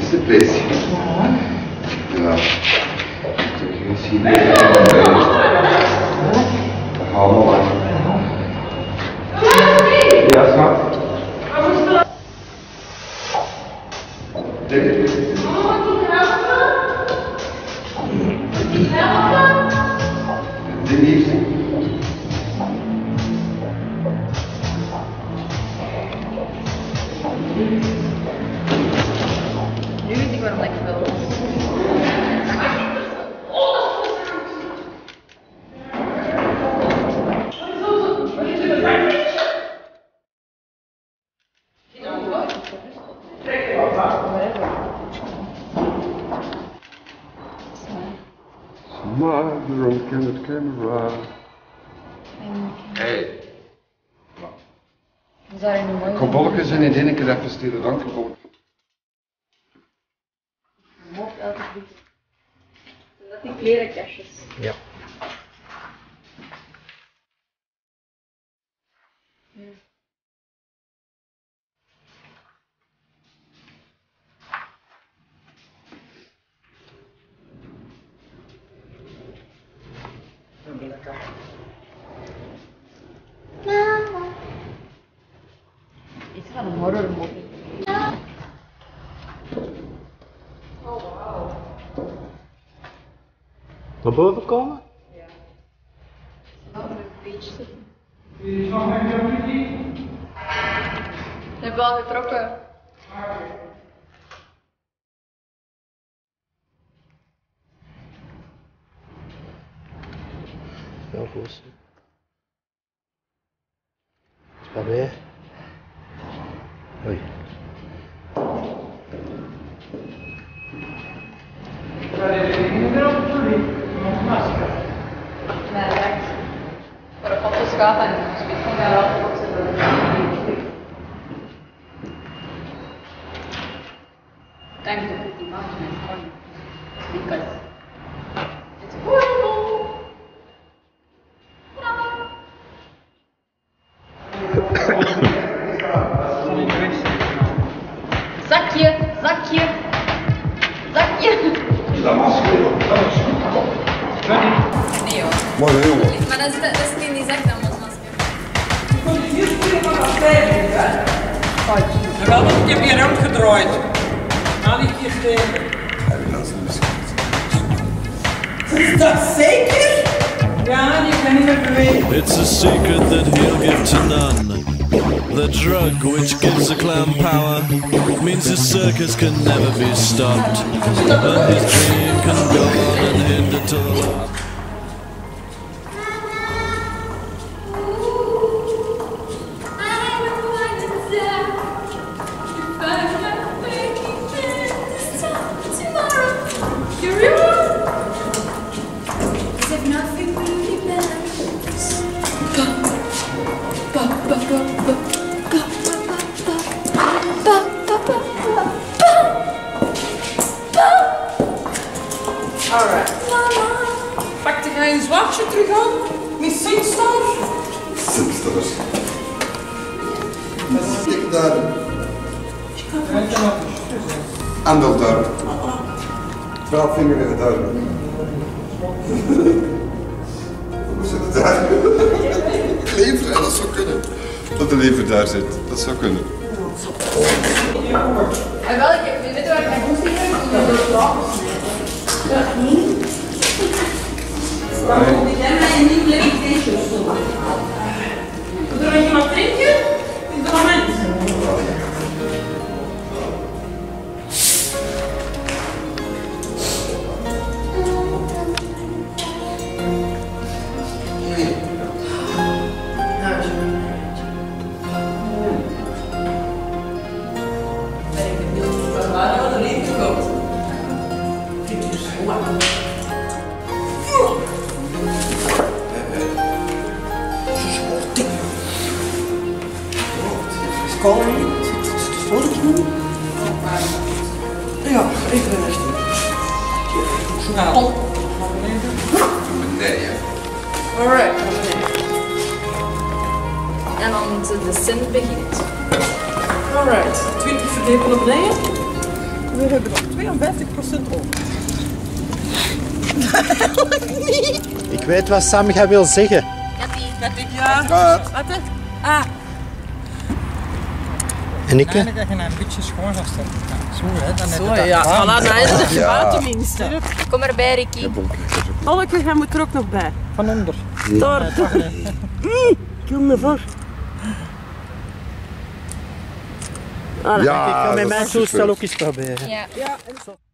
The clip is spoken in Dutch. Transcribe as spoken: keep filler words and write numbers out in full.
is depressie. Ja. Je ziet het. Dat gaat wel lang. Ja, schat. De liefde. Nu weet ik waarom ik wil. Smile, you're on candid camera. Hey. We zijn nu mooi. Kom bolletjes en in één keer even stille dank komen. Mocht elke keer. Dat die klerenkastjes. Ja. Ja. Mama. Iets van een horrormovie. Oh wow. Naar boven komen? Ja. Oh, een beetje zitten. Ik heb wel getrokken. Ja, goed. Pas weer. Hoi. Nee, direct. Maar de foto's gaat en dus weet van mij wel wat ze doen. Ik denk dat het die maakt met gewoon. Because it's horrible. Zakje, zakje, zakje. Dat masker, dat is Nee hoor. maar heel wat. Maar dat is, dat is in die zak dan, ons masker. Wel, ik heb hier rondgedraaid. Haal ik hier tegen. Is dat zeker? Ja, die kan niet meer bewegen. It's a secret that he'll give to none. The drug which gives the clown power means the circus can never be stopped. And his dream can go on and hinder to the Alright. Pak je een zwartje terug aan? Met Singstar? Singstar. Stik daar. Aandeel daar. Twaalf vinger in het duim. Hoe zit het daar? Lever, dat zou kunnen. Dat de lever daar zit, dat zou kunnen. En wel, ik weet je waar ik mijn hoesting heb? Ik heb het lachen. Dat niet. Dan moet ik mij een nieuw levitation doen. Wil je nog drinken? In het moment. Ja, even een rechter. Snel. Nee, ja. Alright. En dan de descent begint. Alright, twintig verdiepingen naar beneden. We hebben nog tweeënvijftig procent over. Ik weet wat Sam gaat wil zeggen. Dat ik ja. Wat hè? Ah. En ik? Nee, dat je een beetje schoon zou stellen. Zo, hè, dan heb je Zo dat ja, gedaan. voilà, dan is het Ja. gewaad tenminste. Kom erbij, Ricky. Tolke, jij moet er ook nog bij. Van onder. Daar. Nee, toch niet. Ik wil me voor. Ja, Ik ga met dat mijn is super. toestel ook eens proberen. Ja. Ja, en zo.